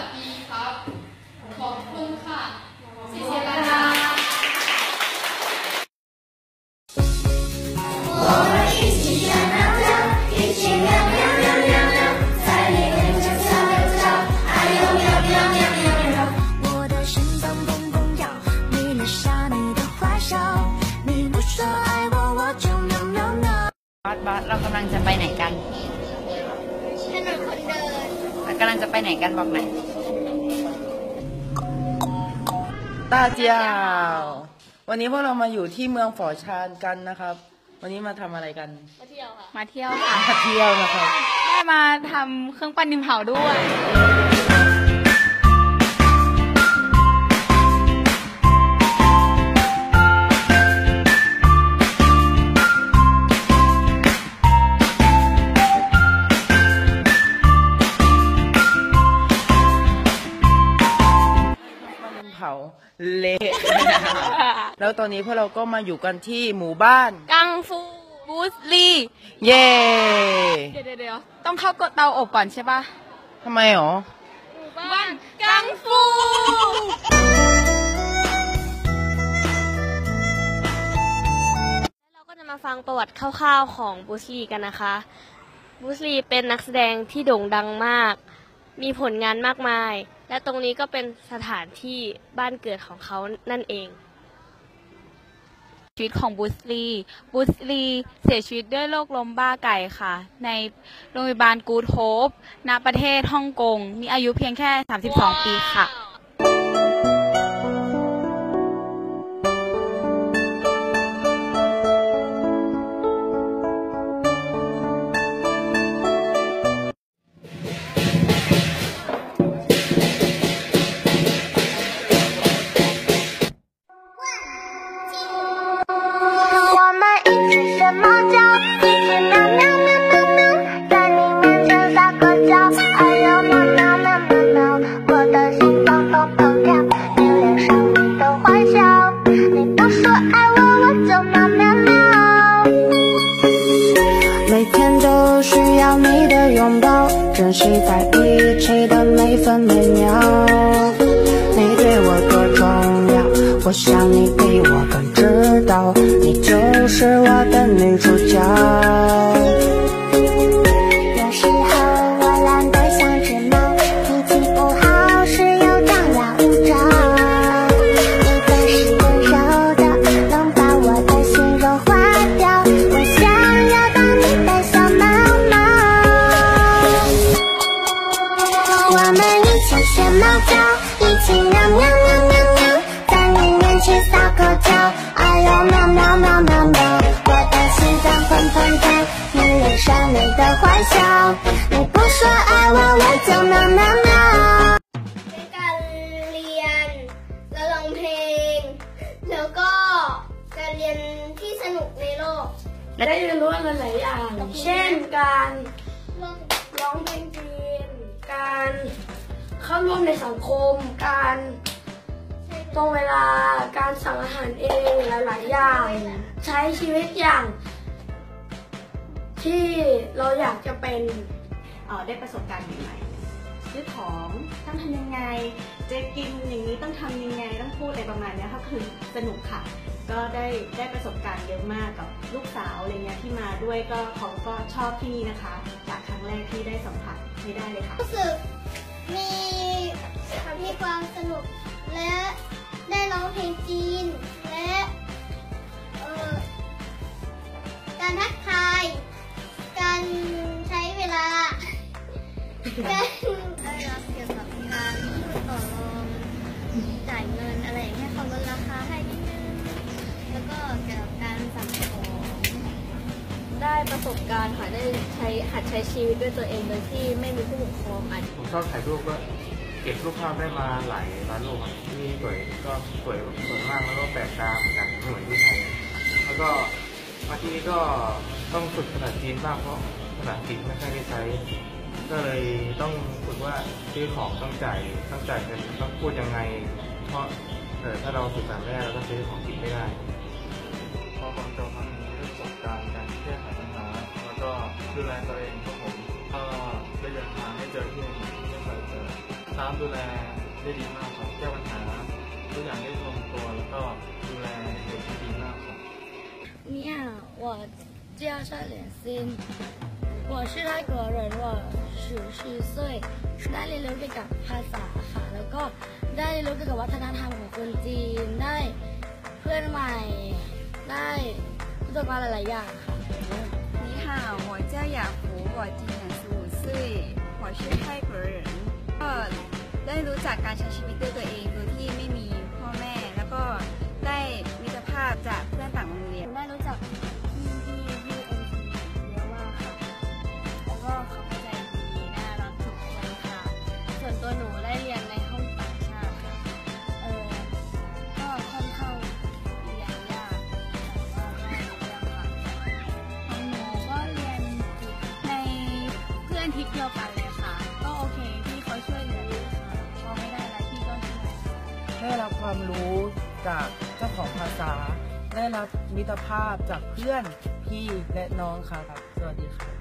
สดีครับขอบคุณค่ะ谢谢大家我们一起学喵喵一起喵喵喵喵喵在里面就跳又跳哎呦喵喵喵喵喵我的心脏砰砰跳迷恋上你的坏笑你不说爱我我就喵喵喵บอสเรากำลังจะไปไหนกันถนนคนเดินเรากำลังจะไปไหนกันบอกหน่อยตาเจียววันนี้พวกเรามาอยู่ที่เมืองฝอชานกันนะครับวันนี้มาทำอะไรกันมาเที่ยวค่ะมาเที่ยวค่ะมาเที่ยวนะครับได้มาทำเครื่องปั้นดินเผาด้วยเผาเละแล้วตอนนี้พวกเราก็มาอยู่กันที่หมู่บ้านกังฟูบูสลีเย่เดี๋ยวต้องเข้าเตาอบก่อนใช่ปะทำไมหรอหมู่บ้านกังฟูเราก็จะมาฟังประวัติคร่าวๆของบูสลีกันนะคะบูสลีเป็นนักแสดงที่โด่งดังมากมีผลงานมากมายและตรงนี้ก็เป็นสถานที่บ้านเกิดของเขานั่นเองชีวิตของบูสลีเสียชีวิตด้วยโรคลมบ้าไก่ค่ะในโรงพยาบาลกูดโฮปณประเทศฮ่องกงมีอายุเพียงแค่32 ปีค่ะ珍惜在一起的每分每秒你对我多重要我想你比我更知道你就是我的女主角有时候我懒得像只猫脾气不好时又张牙舞爪你总是温柔的能把我的心融化掉我想要当你的小猫猫我们一起学猫叫一起喵喵喵喵喵在你面前撒个娇哎呦喵喵喵喵喵我的心脏砰砰跳迷恋上你的坏笑你不说爱我我就喵喵喵เป็นการเรียนและร้องเพลงแล้วก็การเรียนที่สนุกในโลกและได้เรียนรู้อะไรหลายอย่างเช่นการร้องเพลงจีนการเข้าร่วมในสังคมการตรงเวลาการสั่งอาหารเองหลายๆอย่างใช้ชีวิตอย่างที่เราอยากจะเป็นได้ประสบการณ์ใหม่ๆซื้อของต้องทำยังไงจะกินอย่างนี้ต้องทำยังไงต้องพูดอะไรประมาณนี้ก็คือสนุกค่ะก็ได้ประสบการณ์เยอะมากกับลูกสาวอะไรเงี้ยที่มาด้วยก็เขาก็ชอบที่นี่นะคะจากครั้งแรกที่ได้สัมผัสไม่ได้เลยค่ะรู้สึกมีความสนุกและได้ร้องเพลงจีนและการทักทายการใช้เวลาการเกี่ยวกับการต่อรองจ่ายเงินอะไรอย่างเงี้ยเขาลดราคาให้นิดนึงแล้วก็เกี่ยวกับการสั่งของได้ประสบการณ์ค่ะได้หัดใช้ชีวิตด้วยตัวเองโดยที่ไม่มีผู้ปกครองผมชอบถ่ายรูปก็เก็บรูปภาพได้มาหลายร้านรูปที่นี่สวยก็สวยมากแล้วก็แปลกตาเหมือนกันไม่เหมือนที่ไทยแล้วก็มาที่นี่ก็ต้องฝึกภาษาจีนบ้างเพราะภาษาจีนไม่ค่อยได้ใช้ก็เลยต้องฝึกว่าซื้อของต้องจ่ายกันต้องพูดยังไงเพราะถ้าเราสื่อสารไม่ได้เราก็ซื้อของกินไม่ได้พอผมจบมันมีประสบการณ์การแก้ไขปัญหาแล้วก็ดูแลตัวเองพวกผมก็ได้เดินทางให้เจอที่ไม่เคยเจอสตาฟดูแลได้ดีมากครับแก้ปัญหาทุกอย่างได้ลงตัวแล้วก็ดูแลเด็กได้ดีมากครับ你好，我叫邵连欣，我是泰国人，我14岁ได้เรียนรู้เกี่ยวกับภาษาค่ะแล้วก็ได้เรียนรู้เกี่ยวกับวัฒนธรรมของคนจีนได้เพื่อนใหม่ได้รู้จักมาหลายๆอย่างค่ะ你好，我叫雅福，我今年15岁，我是泰国人。ก็ได้รู้จักการใช้ชีวิตด้วยตัวเองโดยที่ไม่มีพ่อแม่ แล้วก็ได้มิตรภาพจากเพื่อนต่างโรงเรียนได้รู้จักพี่เอ็มเยอะมากค่ะแล้วก็เขาเข้าใจดีน่ารักทุกคนค่ะส่วนตัวหนูได้เรียนในห้องต่างชาติค่ะก็ค่อนข้างเรียนยากแต่ว่าได้เรียนค่ะของหนูก็เรียนในเพื่อนทิศเดียวกันเลยค่ะก็โอเคที่เขาช่วยเหลือหนูค่ะพอไม่ได้อะไรพี่ก็ช่วยได้รับความรู้จากเจ้าของภาษา ได้รับมิตรภาพจากเพื่อนพี่และน้องครับ สวัสดีครับ